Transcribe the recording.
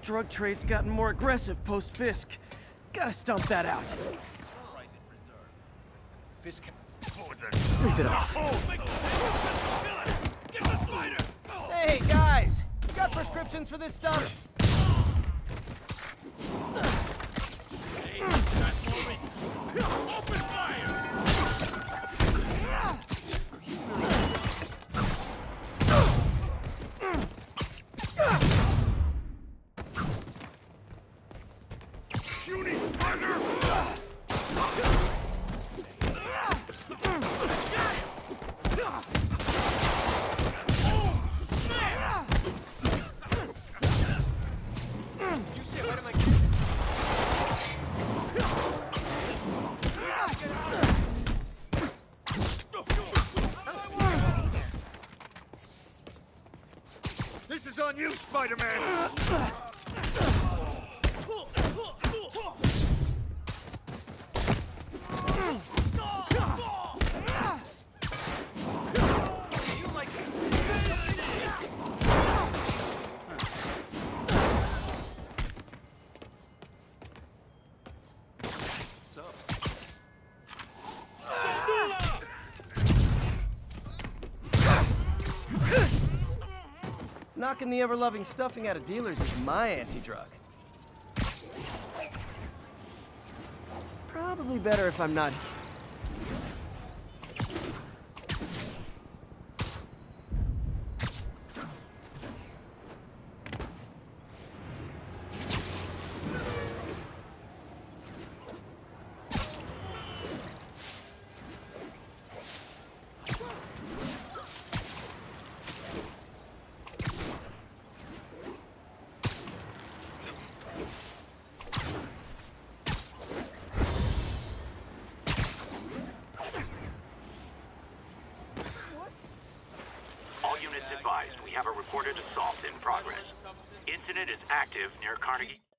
Drug trade's gotten more aggressive post-Fisk. Gotta stomp that out. Sleep it off. Hey, guys! You got prescriptions for this stuff? Open fire! Shooting fire! This is on you, Spider-Man! Knocking the ever-loving stuffing out of dealers is my anti-drug. Probably better if I'm not... We have a reported assault in progress. Incident is active near Carnegie.